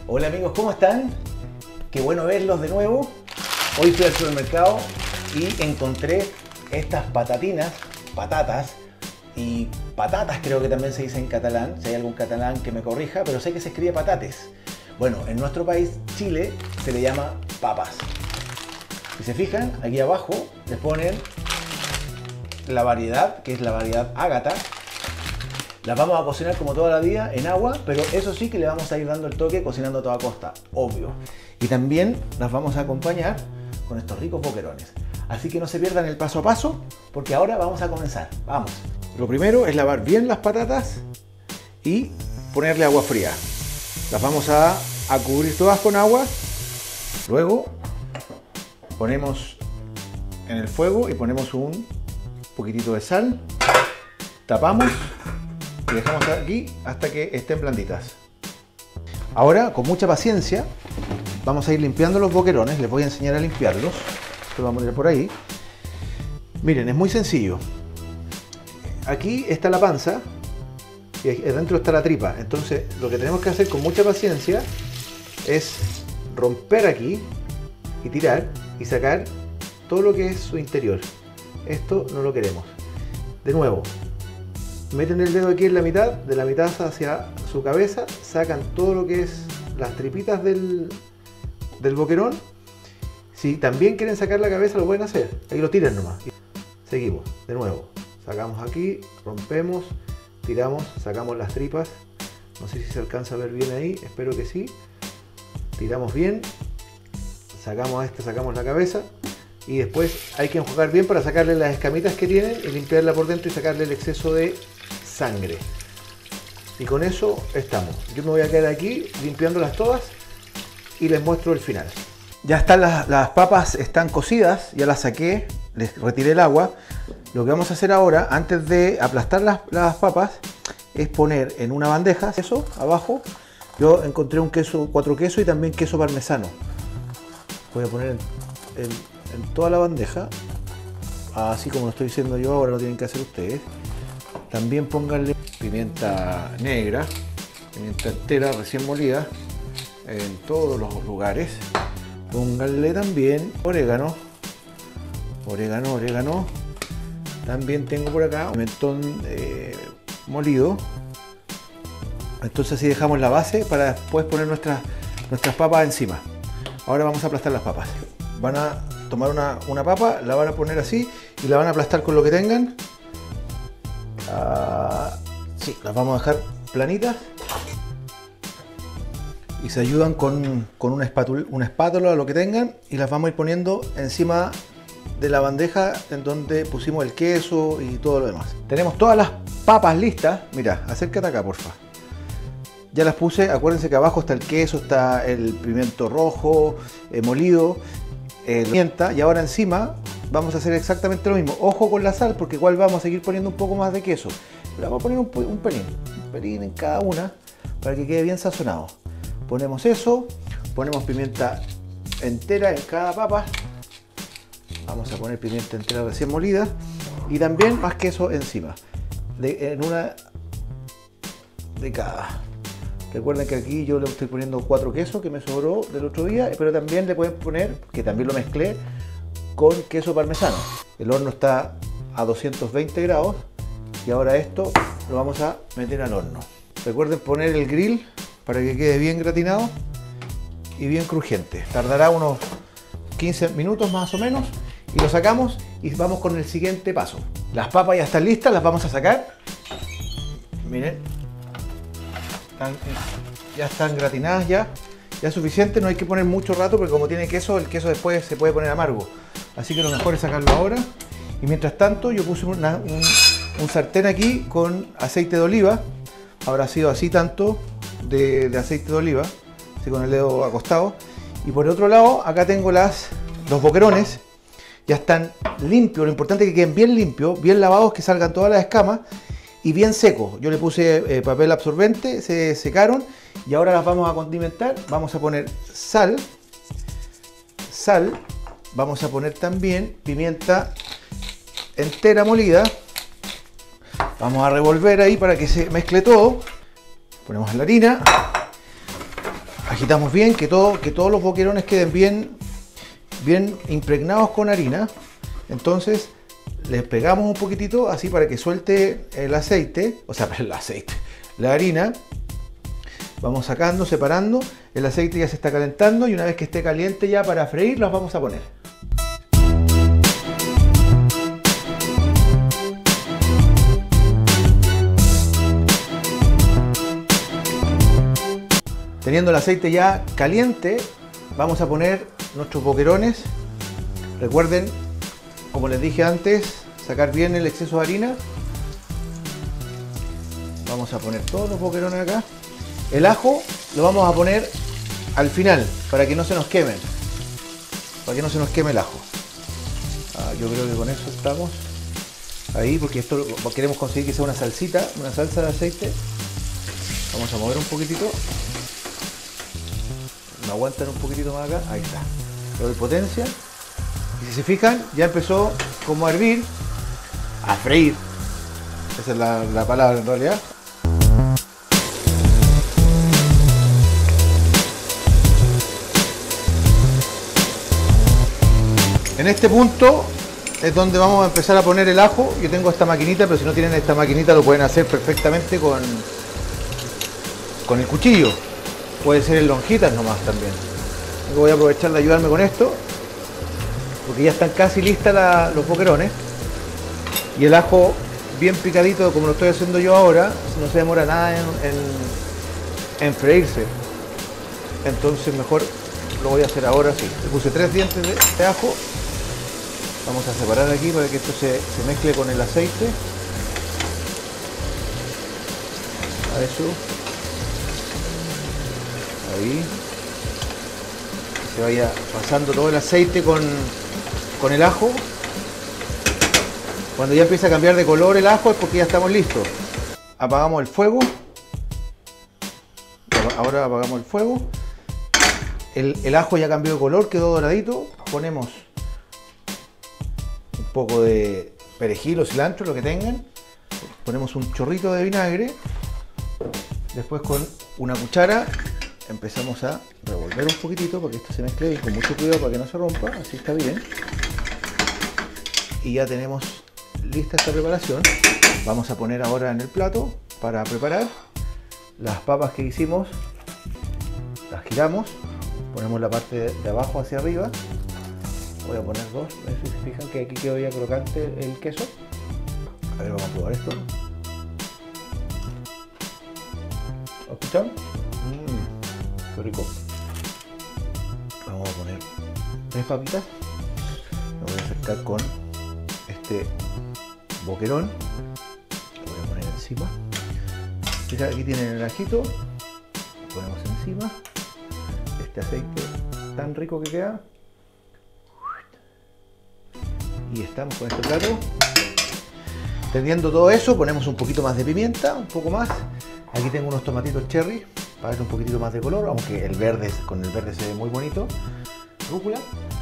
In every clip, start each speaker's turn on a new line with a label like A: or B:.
A: Hola amigos, ¿cómo están? Qué bueno verlos de nuevo. Hoy fui al supermercado y encontré estas patatas y patatas, creo que también se dice en catalán. Si hay algún catalán que me corrija, pero sé que se escribe patates. Bueno, en nuestro país, Chile, se le llama papas. Si se fijan, aquí abajo les ponen la variedad, que es la variedad Ágata. Las vamos a cocinar como toda la vida en agua, pero eso sí que le vamos a ir dando el toque cocinando a toda costa, obvio. Y también las vamos a acompañar con estos ricos boquerones. Así que no se pierdan el paso a paso, porque ahora vamos a comenzar. Vamos. Lo primero es lavar bien las patatas y ponerle agua fría. Las vamos a cubrir todas con agua. Luego ponemos en el fuego y ponemos un poquitito de sal. Tapamos y dejamos aquí hasta que estén blanditas. Ahora, con mucha paciencia, vamos a ir limpiando los boquerones. Les voy a enseñar a limpiarlos. Esto lo vamos a poner por ahí. Miren, es muy sencillo. Aquí está la panza y adentro está la tripa. Entonces, lo que tenemos que hacer con mucha paciencia es romper aquí y tirar y sacar todo lo que es su interior. Esto no lo queremos. De nuevo, meten el dedo aquí en la mitad, de la mitad hacia su cabeza, sacan todo lo que es las tripitas del boquerón. Si también quieren sacar la cabeza, lo pueden hacer. Ahí lo tiran nomás. Seguimos, de nuevo. Sacamos aquí, rompemos, tiramos, sacamos las tripas. No sé si se alcanza a ver bien ahí, espero que sí. Tiramos bien, sacamos sacamos la cabeza. Y después hay que enjuagar bien para sacarle las escamitas que tienen y limpiarla por dentro y sacarle el exceso de sangre. Y con eso estamos. Yo me voy a quedar aquí limpiándolas todas y les muestro el final. Ya están las papas, están cocidas, ya las saqué, les retiré el agua. Lo que vamos a hacer ahora, antes de aplastar las papas, es poner en una bandeja queso abajo. Yo encontré un queso, 4 quesos y también queso parmesano. Voy a poner en toda la bandeja, así como lo estoy diciendo yo, ahora lo tienen que hacer ustedes. También pónganle pimienta negra, pimienta entera recién molida en todos los lugares. Pónganle también orégano. También tengo por acá pimentón molido. Entonces así dejamos la base para después poner nuestras papas encima. Ahora vamos a aplastar las papas. Van a tomar una papa, la van a poner así y la van a aplastar con lo que tengan. Sí, las vamos a dejar planitas y se ayudan con una espátula, lo que tengan, y las vamos a ir poniendo encima de la bandeja en donde pusimos el queso y todo lo demás. Tenemos todas las papas listas. Mira, acércate acá, porfa. Ya las puse, acuérdense que abajo está el queso, está el pimiento rojo molido, pimienta, y ahora encima vamos a hacer exactamente lo mismo. Ojo con la sal, porque igual vamos a seguir poniendo un poco más de queso. Pero vamos a poner un pelín en cada una para que quede bien sazonado. Ponemos eso, ponemos pimienta entera en cada papa. Vamos a poner pimienta entera recién molida y también más queso encima, en una de cada. Recuerden que aquí yo le estoy poniendo 4 quesos que me sobró del otro día, pero también le pueden poner, que también lo mezclé, con queso parmesano. El horno está a 220 grados y ahora esto lo vamos a meter al horno. Recuerden poner el grill para que quede bien gratinado y bien crujiente. Tardará unos 15 minutos más o menos y lo sacamos y vamos con el siguiente paso. Las papas ya están listas, las vamos a sacar. Miren. Ya están gratinadas, ya es suficiente, no hay que poner mucho rato porque como tiene queso, el queso después se puede poner amargo, así que lo mejor es sacarlo ahora. Y mientras tanto yo puse un sartén aquí con aceite de oliva, habrá sido así tanto de aceite de oliva, así con el dedo acostado. Y por el otro lado acá tengo los boquerones, ya están limpios, lo importante es que queden bien limpios, bien lavados, que salgan todas las escamas y bien secos. Yo le puse papel absorbente, se secaron y ahora las vamos a condimentar. Vamos a poner sal, vamos a poner también pimienta entera molida. Vamos a revolver ahí para que se mezcle todo. Ponemos la harina, agitamos bien, que todos los boquerones queden bien impregnados con harina. Entonces les pegamos un poquitito así para que suelte el aceite, o sea, la harina. Vamos sacando, separando. El aceite ya se está calentando y una vez que esté caliente ya para freír los vamos a poner. Teniendo el aceite ya caliente, vamos a poner nuestros boquerones. Recuerden, como les dije antes, sacar bien el exceso de harina. Vamos a poner todos los boquerones acá. El ajo lo vamos a poner al final, para que no se nos quemen. Para que no se nos queme el ajo. Yo creo que con eso estamos. Ahí, porque esto queremos conseguir que sea una salsita, una salsa de aceite. Vamos a mover un poquitito. Me aguantan un poquitito más acá. Ahí está. Le doy potencia. Y si se fijan, ya empezó como a hervir, a freír. Esa es la palabra en realidad. En este punto es donde vamos a empezar a poner el ajo. Yo tengo esta maquinita, pero si no tienen esta maquinita lo pueden hacer perfectamente con el cuchillo. Puede ser en lonjitas nomás también. Voy a aprovechar de ayudarme con esto, porque ya están casi listas los boquerones. Y el ajo bien picadito, como lo estoy haciendo yo ahora, no se demora nada en freírse. Entonces mejor lo voy a hacer ahora sí. Le puse 3 dientes de ajo. Vamos a separar aquí para que esto se mezcle con el aceite. A eso. Ahí. Que se vaya pasando todo el aceite con el ajo. Cuando ya empieza a cambiar de color el ajo es porque ya estamos listos. Apagamos el fuego. Ahora apagamos el fuego. El ajo ya cambió de color, quedó doradito. Ponemos un poco de perejil o cilantro, lo que tengan. Ponemos un chorrito de vinagre. Después con una cuchara empezamos a revolver un poquitito para que esto se mezcle bien, con mucho cuidado para que no se rompa. Así está bien. Y ya tenemos lista esta preparación. Vamos a poner ahora en el plato para preparar las papas que hicimos. Las giramos, ponemos la parte de abajo hacia arriba. Voy a poner 2, a ver si se fijan que aquí quedó ya crocante el queso. A ver, vamos a probar esto. ¿Lo escuchan? Qué rico. Vamos a poner 3 papitas. Me voy a acercar con este boquerón. Lo voy a poner encima. Fíjate, aquí tienen el ajito. Lo ponemos encima. Este aceite tan rico que queda. Y estamos con este plato. Teniendo todo eso, ponemos un poquito más de pimienta, un poco más. Aquí tengo unos tomatitos cherry para darle un poquitito más de color, aunque el verde, con el verde se ve muy bonito. Rúcula.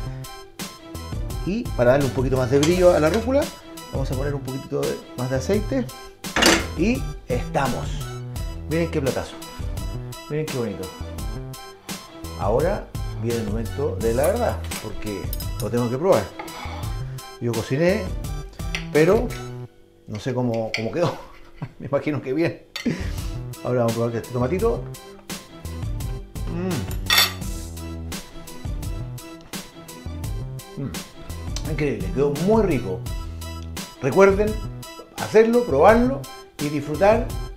A: Y para darle un poquito más de brillo a la rúcula, vamos a poner un poquitito más de aceite. Y estamos. Miren qué platazo. Miren qué bonito. Ahora viene el momento de la verdad, porque lo tengo que probar. Yo cociné, pero no sé cómo quedó. Me imagino que bien. Ahora vamos a probar este tomatito. Increíble, quedó muy rico. Recuerden hacerlo, probarlo y disfrutar